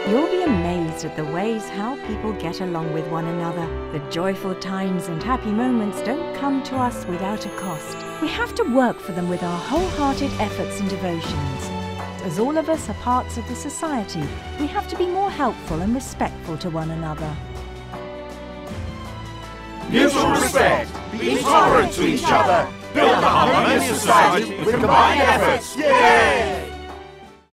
You'll be amazed at the ways how people get along with one another. The joyful times and happy moments don't come to us without a cost. We have to work for them with our wholehearted efforts and devotions. As all of us are parts of the society, we have to be more helpful and respectful to one another. Mutual respect. Be tolerant to each other. Build a harmonious society with combined efforts. Yay!